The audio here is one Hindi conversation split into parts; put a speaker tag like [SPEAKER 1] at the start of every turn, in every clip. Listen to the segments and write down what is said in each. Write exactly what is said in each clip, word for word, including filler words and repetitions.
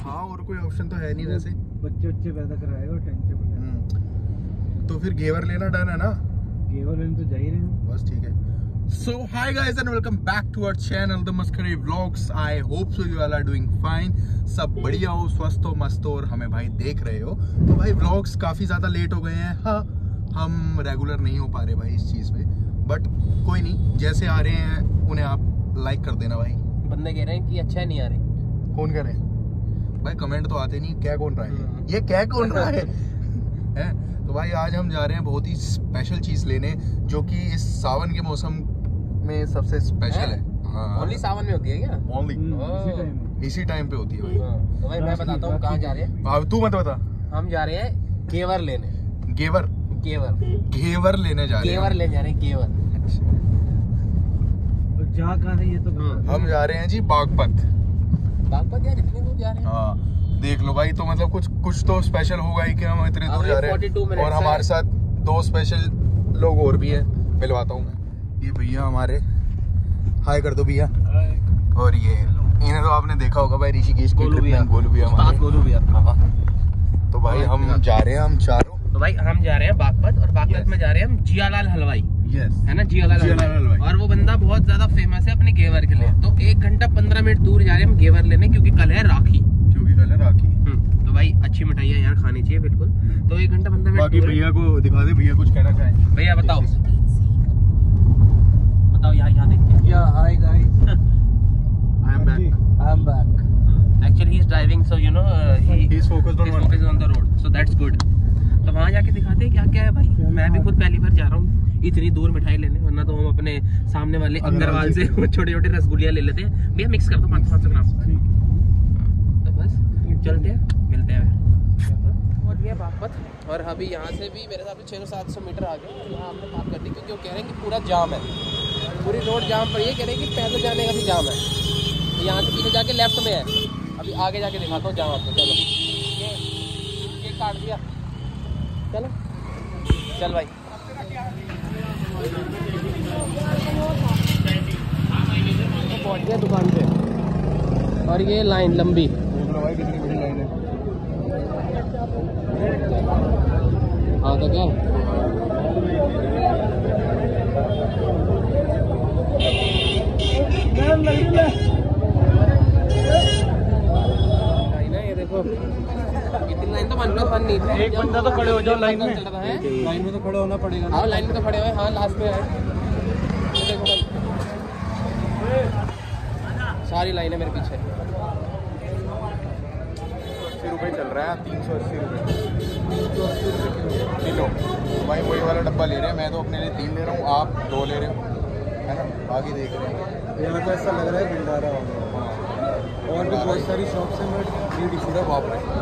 [SPEAKER 1] हाँ और कोई ऑप्शन तो है नहीं वैसे।
[SPEAKER 2] बच्चे बच्चे पैदा कराएगा टेंशन।
[SPEAKER 1] तो फिर घेवर लेना डन है ना?
[SPEAKER 2] घेवर लेने तो जा ही रहे हैं।
[SPEAKER 1] बस ठीक है। So hi guys and welcome back to our channel The Masquerade Vlogs. I hope so you all are doing fine. सब बढ़िया हो, स्वस्थ हो, मस्त हो और हमें भाई देख रहे हो। तो भाई व्लॉग्स काफी ज्यादा लेट हो गए हैं। हाँ हम रेगुलर नहीं हो पा रहे भाई इस चीज पे, बट कोई नहीं, जैसे आ रहे हैं उन्हें आप लाइक कर देना भाई।
[SPEAKER 3] बंदे कह रहे हैं कि अच्छा नहीं आ रहे।
[SPEAKER 1] कौन कह रहे हैं भाई? कमेंट तो आते नहीं, क्या कौन रहा है ये, क्या कौन रहा है, है? तो भाई आज हम जा रहे हैं बहुत ही स्पेशल चीज लेने, जो कि इस सावन के मौसम में सबसे स्पेशल है।
[SPEAKER 3] ओनली सावन में होती है क्या?
[SPEAKER 1] ओनली इसी टाइम पे होती है भाई।
[SPEAKER 3] तो भाई मैं बताता हूँ कहाँ जा रहे हैं।
[SPEAKER 1] अब तू मत बता।
[SPEAKER 3] हम जा रहे हैं घेवर लेने।
[SPEAKER 1] घेवर
[SPEAKER 3] घेवर
[SPEAKER 1] घेवर लेने जा रहे हैं।
[SPEAKER 3] घेवर लेने जा रहे हैं घेवर।
[SPEAKER 2] जा कहाँ है ये तो?
[SPEAKER 1] हम जा रहे हैं जी बागपत।
[SPEAKER 3] बागपत यार इतनी दूर जा रहे हैं?
[SPEAKER 1] हाँ देख लो भाई, तो मतलब कुछ कुछ तो स्पेशल होगा ही कि हम इतने दूर जा रहे हैं। और हमारे साथ दो स्पेशल लोग और भी हैं, मिलवाता हूँ मैं। ये भैया हमारे, हाय कर दो भैया। और ये इन्हें तो आपने देखा होगा भाई, ऋषिकेश के ट्रिप में गोलू भैया हमारे।
[SPEAKER 3] गोलू भैया।
[SPEAKER 1] तो भाई हम जा रहे हैं, हम चारों।
[SPEAKER 3] तो भाई हम जा रहे हैं बागपत, और बागपत में जा रहे हैं हम जियालाल हलवाई।
[SPEAKER 1] यस
[SPEAKER 3] है ना, जियालाल हलवाई। और वो बंदा बहुत ज्यादा फेमस है अपने घेवर के लिए। तो एक घंटा पंद्रह मिनट दूर जा रहे हैं हम घेवर लेने, क्योंकि कल है राखी।
[SPEAKER 1] क्योंकि कल है राखी।
[SPEAKER 3] तो भाई अच्छी मिठाइयाँ यार खानी चाहिए बिल्कुल। तो एक घंटा पंद्रह मिनट।
[SPEAKER 1] बाकी भैया को दिखा दे, भैया कुछ कहना चाहें?
[SPEAKER 3] भैया बताओ बताओ यहाँ यहाँ देखिए।
[SPEAKER 2] या hi guys,
[SPEAKER 1] I am back.
[SPEAKER 2] I am back.
[SPEAKER 3] Actually he is driving, so you know uh, he
[SPEAKER 1] he is focused on
[SPEAKER 3] he is focused on the road, so that's good. तो वहाँ जाके दिखाते हैं क्या क्या है भाई। मैं भी खुद पहली बार जा रहा हूँ इतनी दूर मिठाई लेने, वरना तो हम अपने सामने वाले अग्रवाल से छोटे छोटे रसगुल्ले ले लेते हैं। भैया मिक्स कर दो पाँच पाँच सौ ग्राम। तो बस चलते हैं, मिलते हैं। और ये बागपत, और अभी यहाँ से भी मेरे हिसाब से छः सौ सात सौ मीटर आगे यहाँ हमने पार्क कर दी, क्योंकि वो कह रहे हैं कि पूरा जाम है, पूरी रोड जाम पड़ी है। कह रहे हैं कि पैदल जाने का भी जाम है। तो यहाँ से पीछे जाके लेफ्ट में है, अभी आगे जाके दिखाता हूँ जाम आपको। चलो ये ये काट दिया, चलो चल भाई। तो पहुँच गया दुकान पे, और ये लाइन लंबी।
[SPEAKER 1] भाई कितनी बड़ी लाइन है।
[SPEAKER 3] हाँ तो क्या लाइन है ये देखो। इतनी लाइन तो वन प्लस वन नहीं थी।
[SPEAKER 2] एक बंदा तो खड़े हो जाओ लाइन में।
[SPEAKER 3] चल रहा है,
[SPEAKER 2] लाइन में तो खड़े होना पड़ेगा।
[SPEAKER 3] हाँ लाइन में तो खड़े हुए। हाँ लास्ट में है, देखो भाई सारी लाइन है मेरे पीछे।
[SPEAKER 1] अस्सी रुपये चल रहा है, तीन सौ अस्सी रुपये किलो। तो भाई वही वाला डब्बा ले रहे हैं। मैं तो अपने लिए तीन ले रहा हूँ, आप दो ले रहे हो, है ना? बाकी देख रहे हैं।
[SPEAKER 2] यहाँ तो ऐसा लग रहा है भंडारा होगा, और भी बहुत सारी शॉप्स हैं बट
[SPEAKER 1] भीड़ पूरा बाप रहे।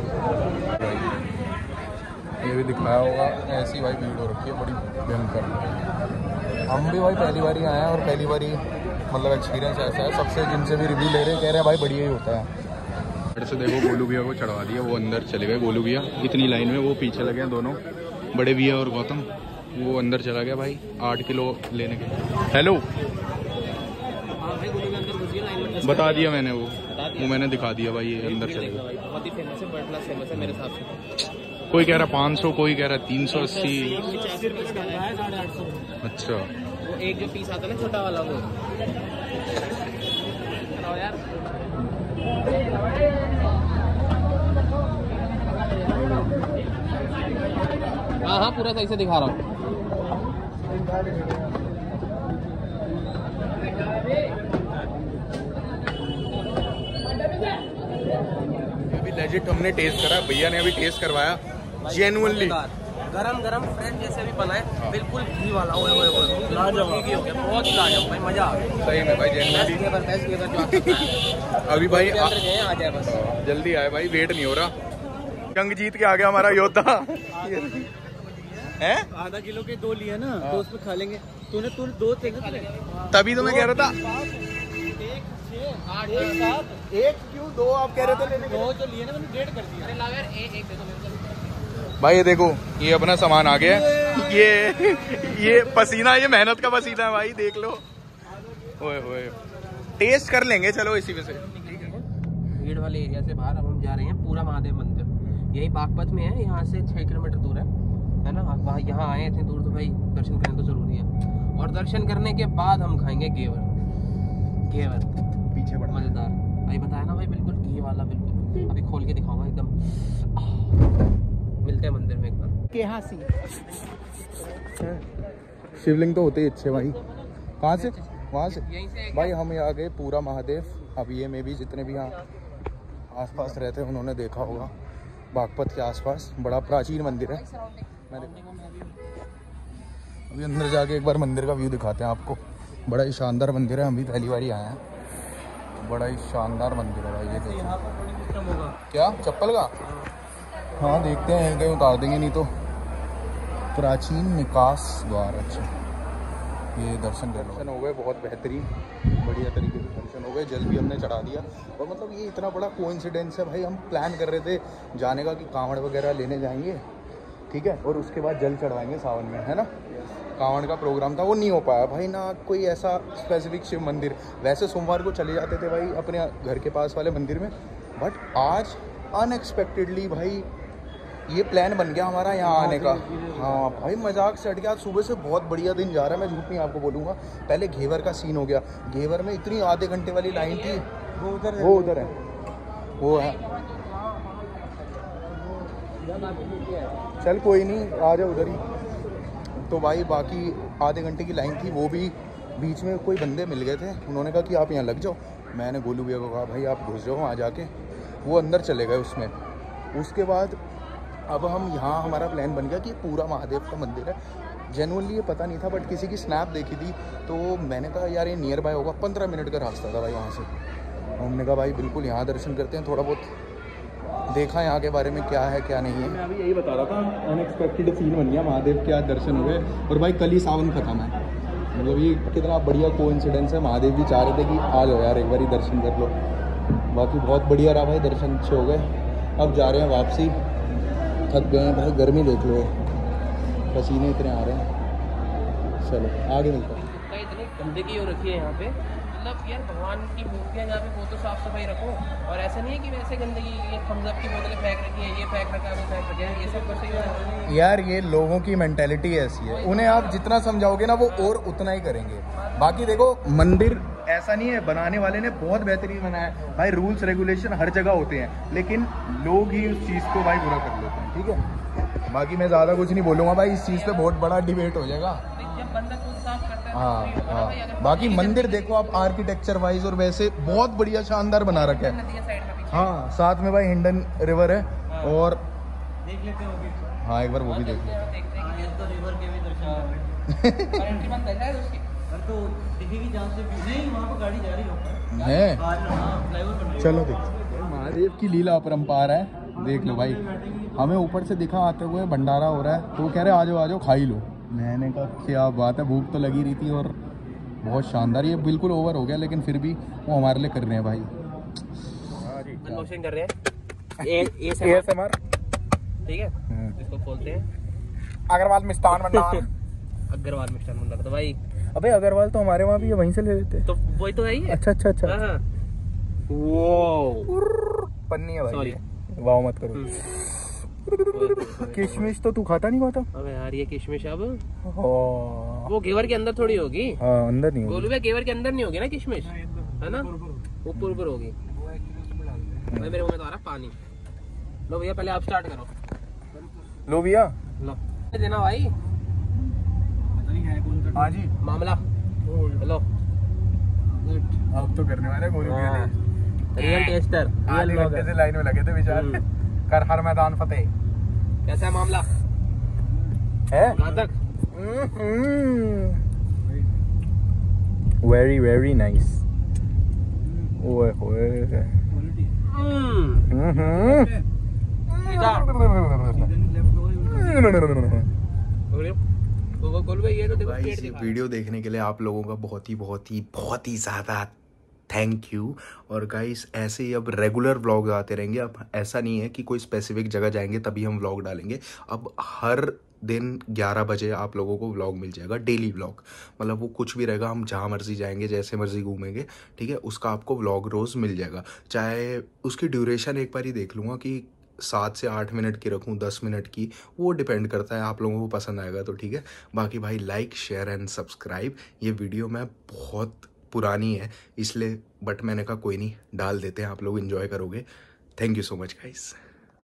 [SPEAKER 1] ये भी दिखाया होगा, ऐसी भाई भीड़ हो रखी है बड़ी भयंकर। हम भी भाई पहली बार ही आए हैं, और पहली बार ही मतलब एक्सपीरियंस ऐसा है। सबसे जिनसे भी रिव्यू ले रहे हैं कह रहे हैं भाई बढ़िया ही होता है। से देखो गोलू भैया को चढ़वा दिया, वो अंदर चले गए। गोलू भैया इतनी लाइन में, वो पीछे लगे हैं दोनों, बड़े भैया और गौतम। वो अंदर चला गया भाई आठ किलो लेने के। हेलो बता दिया मैंने, वो वो मैंने दिखा दिया भाई। ये अंदर चले गए।
[SPEAKER 3] बहुत ही फेमस है, बड़ा फेमस है मेरे हिसाब से।
[SPEAKER 1] कोई कह रहा पाँच सौ, कोई कह रहा तीन सौ अस्सी। अच्छा
[SPEAKER 3] वो एक जो पीस आता है ना छोटा वाला, वो यार हाँ हाँ पूरा सही से दिखा रहा हूँ।
[SPEAKER 1] अभी लेजिट हमने टेस्ट करा, भैया ने अभी टेस्ट करवाया जेन्युइनली।
[SPEAKER 3] गरम गरम फ्रेंड जैसे भी बना है, बिल्कुल घी वाला। ओए ओए ओए लाजवाब हो गया, बहुत लाजवाब भाई, मजा आ गया
[SPEAKER 1] सही में भाई। जेन्युइनली अभी भाई आ,
[SPEAKER 3] आ जाए बस,
[SPEAKER 1] जल्दी आए भाई, वेट नहीं हो रहा। जंग जीत के आ गया हमारा योद्धा है।
[SPEAKER 2] आधा किलो के दो लिए ना, तो उसमें खा लेंगे। तूने तू दो थे,
[SPEAKER 1] तभी तो मैं कह रहा था
[SPEAKER 3] आठ एक सात।
[SPEAKER 1] एक क्यों दो आप कह रहे थे लेने के?
[SPEAKER 3] दो जो लिए ना मैंने डेढ़ कर दिया। अरे लाओ यार एक एक दे दो मेरे को।
[SPEAKER 1] भाई ये देखो, ये अपना सामान आ गया। ये ये पसीना, ये मेहनत का पसीना है भाई, देख लो। ओए ओए टेस्ट कर लेंगे चलो इसी में से।
[SPEAKER 3] भीड़ वाले एरिया से बाहर अब हम जा रहे हैं पूरा महादेव मंदिर। यही बागपत में है, यहाँ से छः किलोमीटर दूर है है ना। आप वहाँ यहाँ आए इतनी दूर तो भाई दर्शन करना तो ज़रूरी है। और दर्शन करने के बाद हम खाएंगे घेवर। घेवर
[SPEAKER 1] पीछे बड़ा
[SPEAKER 3] मज़ेदार भाई, बताया ना भाई, बिल्कुल घी वाला, बिल्कुल। अभी खोल के दिखाऊंगा एकदम। मिलते हैं मंदिर में एक बार।
[SPEAKER 2] यहाँ से
[SPEAKER 1] शिवलिंग तो होते ही अच्छे भाई। कहाँ से? वहाँ से
[SPEAKER 3] यहीं से
[SPEAKER 1] भाई हम यहाँ गए पूरा महादेव। अब ये में भी जितने भी यहाँ आसपास रहते हैं उन्होंने देखा होगा, बागपत के आसपास बड़ा प्राचीन मंदिर है। मैं अभी अंदर जाके एक बार मंदिर का व्यू दिखाते हैं आपको। बड़ा ही शानदार मंदिर है, हम भी पहली बार ही आए हैं। बड़ा ही शानदार मंदिर है भाई। ये देखो क्या चप्पल का, हाँ देखते हैं कहीं उतार देंगे, नहीं तो। प्राचीन निकास द्वार, अच्छा ये दर्शन कर दर्शन हो गए, बहुत बेहतरीन बढ़िया तरीके से दर्शन हो गए। जल भी हमने चढ़ा दिया। और मतलब ये इतना बड़ा कोइंसिडेंस है भाई, हम प्लान कर रहे थे जाने का कि कांवड़ वगैरह लेने जाएंगे, ठीक है, और उसके बाद जल चढ़वाएंगे सावन में, है ना। कांवड़ का प्रोग्राम था, वो नहीं हो पाया भाई ना। कोई ऐसा स्पेसिफिक शिव मंदिर, वैसे सोमवार को चले जाते थे भाई अपने घर के पास वाले मंदिर में, बट आज अनएक्सपेक्टेडली भाई ये प्लान बन गया हमारा यहाँ आने का। हाँ भाई मजाक से हट गया। आज सुबह से बहुत बढ़िया दिन जा रहा है, मैं झूठ नहीं आपको बोलूँगा। पहले घेवर का सीन हो गया, घेवर में इतनी आधे घंटे वाली लाइन थी। वो उधर वो उधर है, वो है। चल कोई नहीं, आ जाओ उधर ही। तो भाई बाकी आधे घंटे की लाइन थी, वो भी बीच में कोई बंदे मिल गए थे, उन्होंने कहा कि आप यहाँ लग जाओ। मैंने गोलू भैया को कहा भाई आप घुस जाओ वहाँ जाके, वो अंदर चले गए उसमें। उसके बाद अब हम यहाँ हमारा प्लान बन गया कि पूरा महादेव का मंदिर है। जेनुअनली ये पता नहीं था, बट किसी की स्नैप देखी थी तो मैंने कहा यार ये नियर बाय होगा, पंद्रह मिनट का रास्ता था भाई यहाँ से। हमने कहा भाई बिल्कुल यहाँ दर्शन करते हैं, थोड़ा बहुत देखा यहाँ के बारे में क्या है क्या नहीं है। मैं अभी यही बता रहा था, अनएक्सपेक्टेड सीन बन गया, महादेव के आज दर्शन हुए। और भाई कल ही सावन खत्म है, मतलब ये कितना बढ़िया कोइंसिडेंस है। महादेव भी चाह रहे थे कि आ जाओ यार एक बार ही दर्शन कर लो। बाकी बहुत बढ़िया रहा भाई, दर्शन अच्छे हो गए। अब जा रहे हैं वापसी, थक गए हैं भाई, गर्मी देख लो, पसीने इतने आ रहे हैं। चलो आगे मिलते हैं।
[SPEAKER 3] इतनी गंदगी हो रखी है यहाँ पे, मतलब यार भगवान की मूर्तियाँ जहाँ पे वो तो साफ सफाई रखो। और ऐसा नहीं है कि वैसे गंदगी, ये थम्स अप की बोतलें फेंक रखी है, ये फेंक रखा है, वो फेंक रखा है, ये सब सही है
[SPEAKER 1] यार। ये लोगों की मेंटेलिटी ऐसी है, उन्हें आप जितना समझाओगे ना वो और उतना ही करेंगे। बाकी देखो मंदिर ऐसा नहीं है, बनाने वाले ने बहुत बेहतरीन बनाया है भाई। रूल्स रेगुलेशन हर जगह होते हैं, लेकिन लोग ही उस चीज़ को भाई बुरा कर लेते हैं, ठीक है। बाकी मैं ज़्यादा कुछ नहीं बोलूँगा भाई, इस चीज़ पे बहुत बड़ा डिबेट हो जाएगा। हाँ हाँ, बाकी मंदिर देखो आप, आर्किटेक्चर वाइज और वैसे बहुत बढ़िया शानदार बना रखा है। हाँ साथ में भाई हिंडन रिवर है, और
[SPEAKER 2] देख लेते हो।
[SPEAKER 1] हाँ एक बार वो भी देख लेते
[SPEAKER 2] तो दिखेगी जहाँ से नहीं, वहाँ पर गाड़ी जा रही हो
[SPEAKER 1] है। चलो देख, महादेव की लीला अपरंपार है, देख लो भाई। हमें ऊपर से दिखा आते हुए भंडारा हो रहा है, तो कह रहे आ जाओ आ जाओ खा ही लो। मैंने कहा क्या बात है, भूख तो लगी रही थी और बहुत शानदार। ये बिल्कुल ओवर हो गया, लेकिन फिर भी वो हमारे लिए कर रहे हैं भाई।
[SPEAKER 3] अनबॉक्सिंग कर रहे हैं ए एएसएमआर, ठीक है। इसको खोलते हैं।
[SPEAKER 1] अग्रवाल मिष्ठान भंडार।
[SPEAKER 3] अग्रवाल मिष्ठान भंडार, तो भाई
[SPEAKER 1] अबे अग्रवाल तो हमारे वहाँ भी है, वहीं से ले लेते हैं।
[SPEAKER 3] तो वही तो है ये।
[SPEAKER 1] अच्छा अच्छा अच्छा,
[SPEAKER 3] हाँ। वो
[SPEAKER 1] पन्नी है भाई,
[SPEAKER 3] सॉरी
[SPEAKER 1] वाह मत करो। किशमिश तो तू खाता नहीं खाता?
[SPEAKER 3] अबे यार ये किशमिश अब
[SPEAKER 1] हाँ।
[SPEAKER 3] वो घेवर के अंदर थोड़ी होगी।
[SPEAKER 1] हाँ अंदर नहीं होगी।
[SPEAKER 3] गोलू भैया घेवर के अंदर नहीं होगी ना किशमिश, है ना, ऊपर ऊपर होगी। भाई मेरे मुंह में तो आ रहा पानी। लो भैया पहले आप स्टार्ट करो।
[SPEAKER 1] लो भैया
[SPEAKER 3] लो देना भाई।
[SPEAKER 1] हाँ जी
[SPEAKER 3] मामला हेलो,
[SPEAKER 1] आप तो करने वाले गोलू भैया ने।
[SPEAKER 3] रियल टेस्टर,
[SPEAKER 1] आधे घंटे से लाइन में लगे थे बेचारे। कर हर मैदान फतेह।
[SPEAKER 3] कैसा है मामला?
[SPEAKER 1] है
[SPEAKER 3] घातक।
[SPEAKER 1] Very very nice. ओए होए। भाई इस वीडियो देखने के लिए आप लोगों का बहुत ही बहुत ही बहुत ही ज़्यादा थैंक यू। और गाइस ऐसे ही अब रेगुलर व्लॉग आते रहेंगे। अब ऐसा नहीं है कि कोई स्पेसिफिक जगह जाएंगे तभी हम व्लॉग डालेंगे, अब हर दिन ग्यारह बजे आप लोगों को व्लॉग मिल जाएगा, डेली व्लॉग। मतलब वो कुछ भी रहेगा, हम जहाँ मर्जी जाएंगे, जैसे मर्जी घूमेंगे, ठीक है, उसका आपको व्लॉग रोज़ मिल जाएगा। चाहे उसकी ड्यूरेशन एक बार ही देख लूँगा कि सात से आठ मिनट की रखूँ, दस मिनट की, वो डिपेंड करता है, आप लोगों को पसंद आएगा तो ठीक है। बाकी भाई लाइक शेयर एंड सब्सक्राइब। ये वीडियो मैं बहुत पुरानी है इसलिए, बट मैंने कहा कोई नहीं, डाल देते हैं, आप लोग इन्जॉय करोगे। Thank you so much guys.